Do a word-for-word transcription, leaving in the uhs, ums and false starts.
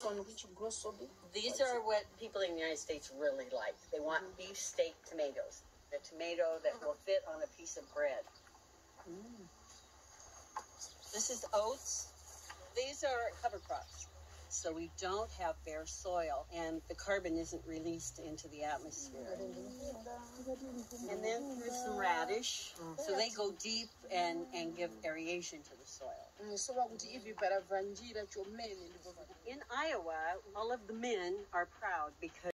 One which grows so big. These are what people in the United States really like. They want mm. beef steak tomatoes. The tomato that will fit on a piece of bread. Mm. This is oats. These are cover crops. So we don't have bare soil, and the carbon isn't released into the atmosphere. And then here's some radish. So they go deep and, and give aeration to the soil. In Iowa, all of the men are proud because